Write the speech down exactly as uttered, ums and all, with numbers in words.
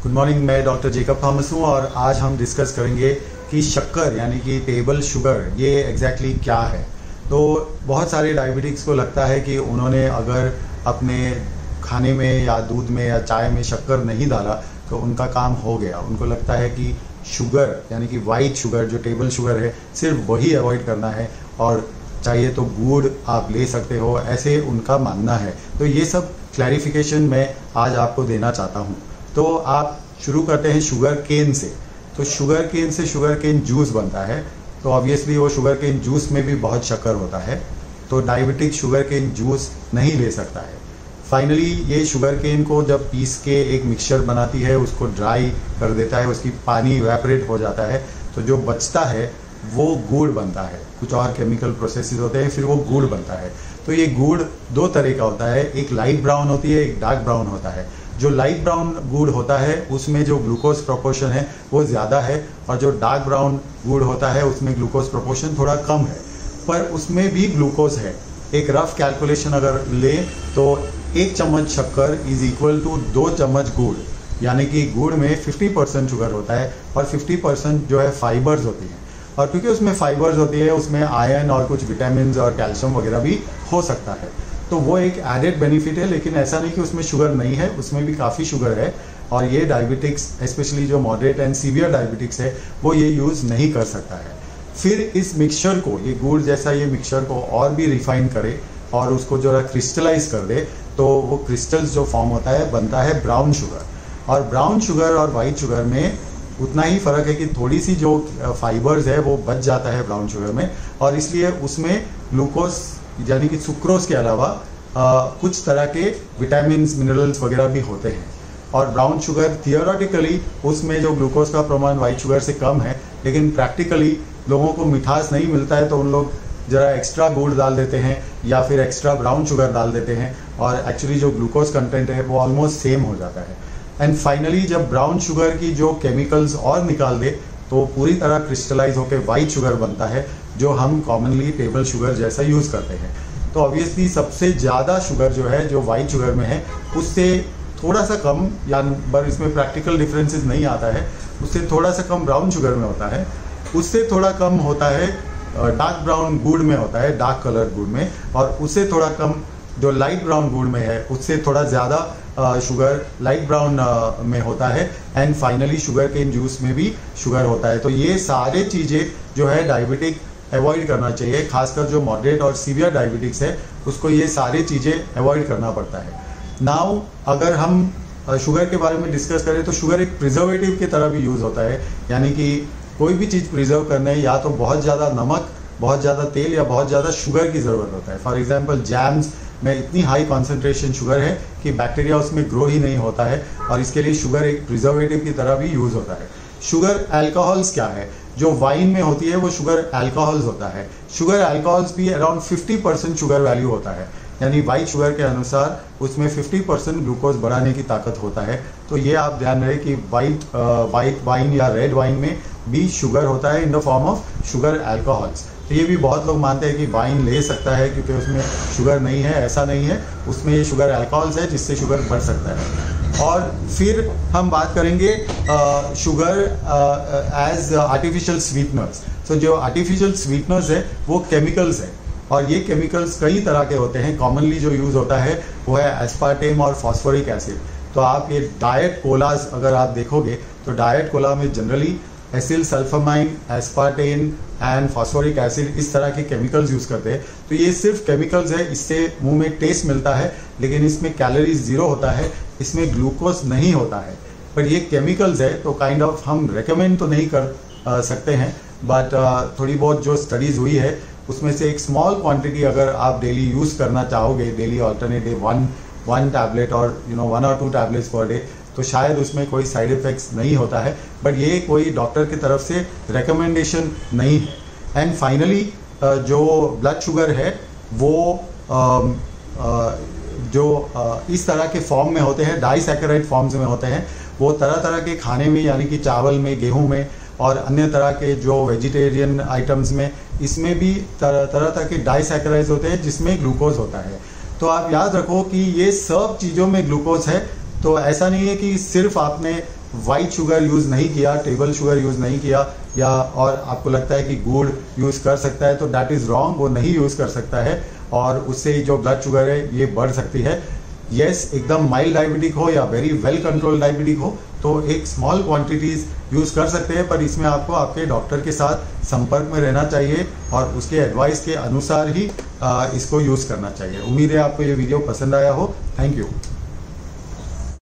Good morning, मैं doctor Jacob Thomas हूँ और आज हम डिस्कस करेंगे कि शक्कर यानी कि टेबल शुगर ये एग्जैक्टली exactly क्या है। तो बहुत सारे डायबिटिक्स को लगता है कि उन्होंने अगर अपने खाने में या दूध में या चाय में शक्कर नहीं डाला तो उनका काम हो गया। उनको लगता है कि शुगर यानी कि वाइट शुगर जो टेबल शुगर है सिर्फ वही अवॉइड करना है और चाहिए तो गुड़ आप ले सकते हो, ऐसे उनका मानना है। तो ये सब क्लैरिफिकेशन मैं आज आपको देना चाहता हूँ। तो आप शुरू करते हैं शुगर केन से। तो शुगर केन से शुगर केन जूस बनता है, तो ऑब्वियसली वो शुगर केन जूस में भी बहुत शक्कर होता है, तो डायबिटिक शुगर केन जूस नहीं ले सकता है। फाइनली ये शुगर केन को जब पीस के एक मिक्सचर बनाती है, उसको ड्राई कर देता है, उसकी पानी इवेपोरेट हो जाता है, तो जो बचता है वो गुड़ बनता है। कुछ और केमिकल प्रोसेसेस होते हैं, फिर वो गुड़ बनता है। तो ये गुड़ दो तरह का होता है, एक लाइट ब्राउन होती है, एक डार्क ब्राउन होता है। जो लाइट ब्राउन गुड़ होता है उसमें जो ग्लूकोज प्रोपोर्शन है वो ज़्यादा है, और जो डार्क ब्राउन गुड़ होता है उसमें ग्लूकोज प्रोपोर्शन थोड़ा कम है, पर उसमें भी ग्लूकोज है। एक रफ कैलकुलेशन अगर लें तो एक चम्मच शक्कर इज इक्वल टू दो चम्मच गुड़, यानी कि गुड़ में फिफ्टी परसेंट शुगर होता है और फिफ्टी परसेंट जो है फाइबर्स होती हैं। और क्योंकि उसमें फाइबर्स होती है उसमें आयरन और कुछ विटामिन और कैल्शियम वगैरह भी हो सकता है, तो वो एक एडेड बेनिफिट है। लेकिन ऐसा नहीं कि उसमें शुगर नहीं है, उसमें भी काफ़ी शुगर है, और ये डायबिटिक्स स्पेशली जो मॉडरेट एंड सीवियर डायबिटिक्स है वो ये यूज़ नहीं कर सकता है। फिर इस मिक्सचर को, ये गुड़ जैसा ये मिक्सचर को और भी रिफाइन करे और उसको जो है क्रिस्टलाइज कर दे, तो वो क्रिस्टल्स जो फॉर्म होता है बनता है ब्राउन शुगर। और ब्राउन शुगर और वाइट शुगर में उतना ही फ़र्क है कि थोड़ी सी जो फाइबर्स है वो बच जाता है ब्राउन शुगर में, और इसलिए उसमें ग्लूकोज यानी कि सुक्रोज के अलावा आ, कुछ तरह के विटामिन मिनरल्स वगैरह भी होते हैं। और ब्राउन शुगर थियोरेटिकली उसमें जो ग्लूकोज का प्रमाण वाइट शुगर से कम है, लेकिन प्रैक्टिकली लोगों को मिठास नहीं मिलता है तो उन लोग ज़रा एक्स्ट्रा गुड़ डाल देते हैं या फिर एक्स्ट्रा ब्राउन शुगर डाल देते हैं, और एक्चुअली जो ग्लूकोज कंटेंट है वो ऑलमोस्ट सेम हो जाता है। एंड फाइनली जब ब्राउन शुगर की जो केमिकल्स और निकाल दे तो पूरी तरह क्रिस्टलाइज होकर वाइट शुगर बनता है, जो हम कॉमनली टेबल शुगर जैसा यूज़ करते हैं। तो ऑब्वियसली सबसे ज़्यादा शुगर जो है जो वाइट शुगर में है उससे थोड़ा सा कम, या पर इसमें प्रैक्टिकल डिफरेंसेस नहीं आता है, उससे थोड़ा सा कम ब्राउन शुगर में होता है, उससे थोड़ा कम होता है डार्क ब्राउन गुड़ में होता है, डार्क कलर गुड़ में, और उससे थोड़ा कम जो लाइट ब्राउन गुड़ में है उससे थोड़ा ज़्यादा शुगर लाइट ब्राउन में होता है। And finally sugar cane juice में भी शुगर होता है। तो ये सारे चीज़ें जो है डायबिटिक अवॉइड करना चाहिए, खासकर जो मॉडरेट और सीवियर डायबिटिक्स है उसको ये सारी चीज़ें अवॉइड करना पड़ता है। नाउ अगर हम शुगर के बारे में डिस्कस करें तो शुगर एक प्रिजर्वेटिव की तरह भी यूज़ होता है, यानी कि कोई भी चीज़ प्रिजर्व करने या तो बहुत ज़्यादा नमक, बहुत ज़्यादा तेल या बहुत ज़्यादा शुगर की ज़रूरत होता है। फॉर एग्जांपल जैम्स में इतनी हाई कॉन्सेंट्रेशन शुगर है कि बैक्टीरिया उसमें ग्रो ही नहीं होता है, और इसके लिए शुगर एक प्रिजर्वेटिव की तरह भी यूज़ होता है। शुगर अल्कोहल्स क्या है? जो वाइन में होती है वो शुगर अल्कोहल्स होता है। शुगर अल्कोहल्स भी around fifty percent sugar value होता है, यानी वाइट शुगर के अनुसार उसमें फिफ्टी परसेंट ग्लूकोज बढ़ाने की ताकत होता है। तो ये आप ध्यान रहे कि वाइट वाइट वाइन या रेड वाइन में भी शुगर होता है in the form of sugar alcohols. तो ये भी बहुत लोग मानते हैं कि वाइन ले सकता है क्योंकि उसमें शुगर नहीं है, ऐसा नहीं है, उसमें ये शुगर अल्कोहल्स है जिससे शुगर बढ़ सकता है। और फिर हम बात करेंगे शुगर एज आर्टिफिशियल स्वीटनर्स। तो जो आर्टिफिशियल स्वीटनर्स है वो केमिकल्स है, और ये केमिकल्स कई तरह के होते हैं। कॉमनली जो यूज़ होता है वो है एस्पार्टेम और फॉस्फोरिक एसिड। तो आप ये डाइट कोलास अगर आप देखोगे तो डाइट कोला में generally acesulfame, aspartame and phosphoric acid इस तरह के केमिकल्स यूज़ करते हैं। तो ये सिर्फ केमिकल्स है, इससे मुंह में टेस्ट मिलता है, लेकिन इसमें कैलोरीज ज़ीरो होता है, इसमें ग्लूकोज नहीं होता है, पर ये केमिकल्स है। तो काइंड ऑफ हम रेकमेंड तो नहीं कर आ, सकते हैं, बट थोड़ी बहुत जो स्टडीज़ हुई है उसमें से एक स्मॉल क्वांटिटी अगर आप डेली यूज़ करना चाहोगे, daily alternative one one tablet और यू नो वन और टू टैबलेट्स पर डे, तो शायद उसमें कोई साइड इफ़ेक्ट्स नहीं होता है, बट ये कोई डॉक्टर की तरफ से रिकमेंडेशन नहीं है। एंड फाइनली जो ब्लड शुगर है वो जो इस तरह के फॉर्म में होते हैं, डाइसैकेराइड फॉर्म्स में होते हैं, वो तरह तरह के खाने में यानी कि चावल में, गेहूं में और अन्य तरह के जो वेजिटेरियन आइटम्स में, इसमें भी तरह तरह तरह के डाइसैकेराइड्स होते हैं जिसमें ग्लूकोज होता है। तो आप याद रखो कि ये सब चीज़ों में ग्लूकोज है, तो ऐसा नहीं है कि सिर्फ आपने वाइट शुगर यूज़ नहीं किया, टेबल शुगर यूज़ नहीं किया, या और आपको लगता है कि गुड़ यूज़ कर सकता है, तो दैट इज़ रॉन्ग। वो नहीं यूज़ कर सकता है और उससे जो ब्लड शुगर है ये बढ़ सकती है। यस, एकदम माइल्ड डायबिटिक हो या वेरी वेल कंट्रोल डायबिटिक हो तो एक स्मॉल क्वांटिटीज यूज़ कर सकते हैं, पर इसमें आपको आपके डॉक्टर के साथ संपर्क में रहना चाहिए और उसके एडवाइस के अनुसार ही आ, इसको यूज़ करना चाहिए। उम्मीद है आपको ये वीडियो पसंद आया हो। Thank you.